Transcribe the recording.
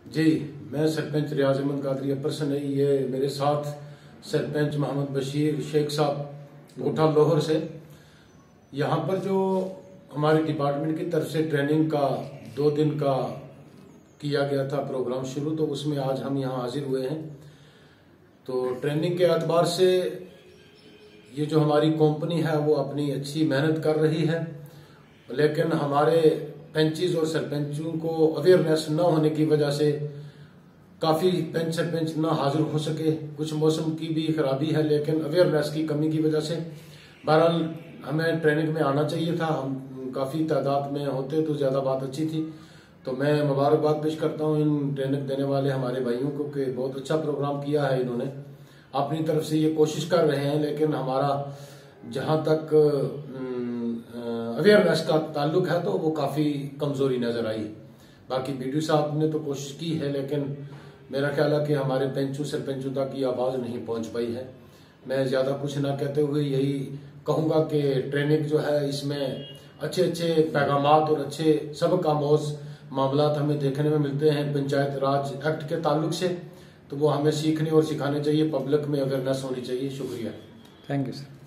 जी, मैं सरपंच रियाज अहमद कादरी अपर है। ये मेरे साथ सरपंच मोहम्मद बशीर शेख साहब गोठा लोहर से। यहाँ पर जो हमारे डिपार्टमेंट की तरफ से ट्रेनिंग का 2 दिन का किया गया था प्रोग्राम शुरू, तो उसमें आज हम यहाँ हाजिर हुए हैं। तो ट्रेनिंग के एतबार से ये जो हमारी कंपनी है वो अपनी अच्छी मेहनत कर रही है, लेकिन हमारे पंचेस और सरपंचों को अवेयरनेस न होने की वजह से काफ़ी पंच सरपंच न हाजिर हो सके। कुछ मौसम की भी खराबी है, लेकिन अवेयरनेस की कमी की वजह से बहरहाल हमें ट्रेनिंग में आना चाहिए था। हम काफ़ी तादाद में होते तो ज़्यादा बात अच्छी थी। तो मैं मुबारकबाद पेश करता हूँ इन ट्रेनिंग देने वाले हमारे भाइयों को कि बहुत अच्छा प्रोग्राम किया है। इन्होंने अपनी तरफ से ये कोशिश कर रहे हैं, लेकिन हमारा जहाँ तक अवेयरनेस का ताल्लुक है तो वो काफ़ी कमज़ोरी नज़र आई। बाकी बीडीओ साहब ने तो कोशिश की है, लेकिन मेरा ख्याल है कि हमारे पंचों सरपंचों तक ये आवाज़ नहीं पहुंच पाई है। मैं ज़्यादा कुछ ना कहते हुए यही कहूँगा कि ट्रेनिंग जो है इसमें अच्छे अच्छे पैगामात और अच्छे सबक आमोज मामलात हमें देखने में मिलते हैं पंचायत राज एक्ट के ताल्लुक से। तो वो हमें सीखने और सिखाने चाहिए, पब्लिक में अवेयरनेस होनी चाहिए। शुक्रिया। Thank you sir.